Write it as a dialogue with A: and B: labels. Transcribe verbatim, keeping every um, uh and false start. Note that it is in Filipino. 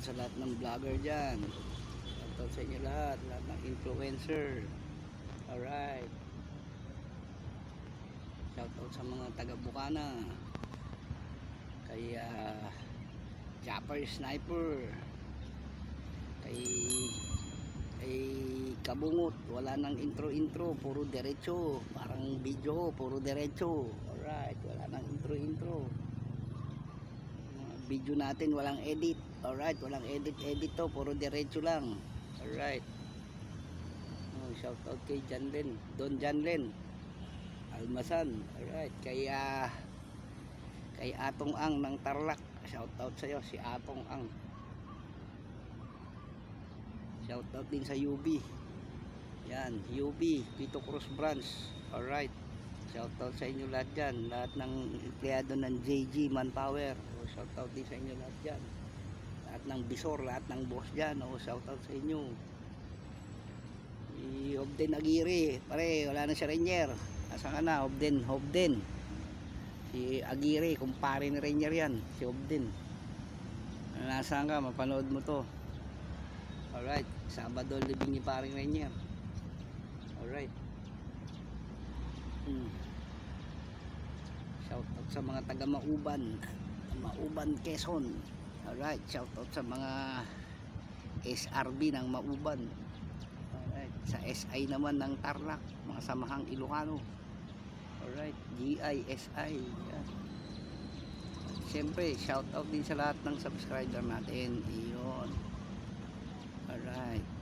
A: sa lahat ng vlogger dyan. Shoutout sa inyo lahat, lahat ng influencer. Alright. Shoutout sa mga taga Bukana. Kay uh, Japper Sniper. Kay kay Kabungot, wala nang intro intro, puro diretso, parang video, puro diretso. Alright, wala nang intro intro. Video natin walang edit. Alright, walang edit edit to, puro diretso lang. Alright. Oh, shout out kay Janlen, Don Janlen Almasan. Alright, kay uh, kay Atong Ang ng Tarlac. Shout out sa iyo si Atong Ang. Shout out din sa U B. Yan, U B, Pito Cruz Branch. Alright. Shout out sa inyo lahat dyan, lahat ng empleyado ng J G Manpower. O, shout out din sa inyo lahat dyan, lahat ng Bisor, lahat ng boss dyan. O, shout out sa inyo. Si Hobden Aguirre, pare, wala na si Rainier. Asa ka na, Hobden, Hobden. Si Aguirre, kumpare ni Rainier yan, si Hobden. Nasaan ka, mapanood mo to. Alright, Sabado libing ni paring Rainier. Alright. Hmm. Shout out sa mga taga Mauban, Mauban Quezon. Alright, shout out sa mga S R B ng Mauban. Alright, sa S I naman ng Tarlac, mga samahang Ilocano. Alright, G I, S I. Yan. Siyempre, shout out din sa lahat ng subscriber natin. Iyon. Alright.